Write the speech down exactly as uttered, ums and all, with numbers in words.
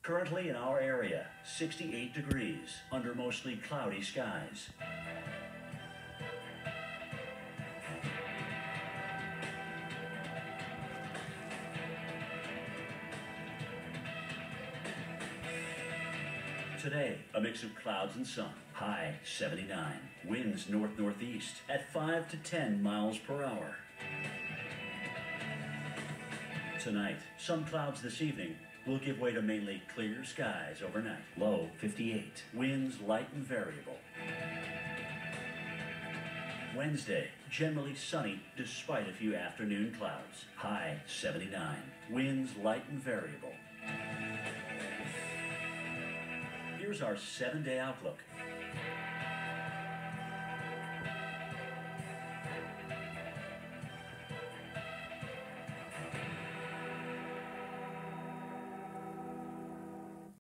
Currently in our area, sixty-eight degrees under mostly cloudy skies. Today, a mix of clouds and sun. High seventy-nine. Winds north-northeast at five to ten miles per hour. Tonight, some clouds this evening will give way to mainly clear skies overnight. Low fifty-eight. Winds light and variable. Wednesday, generally sunny despite a few afternoon clouds. High seventy-nine. Winds light and variable. Here's our seven-day outlook.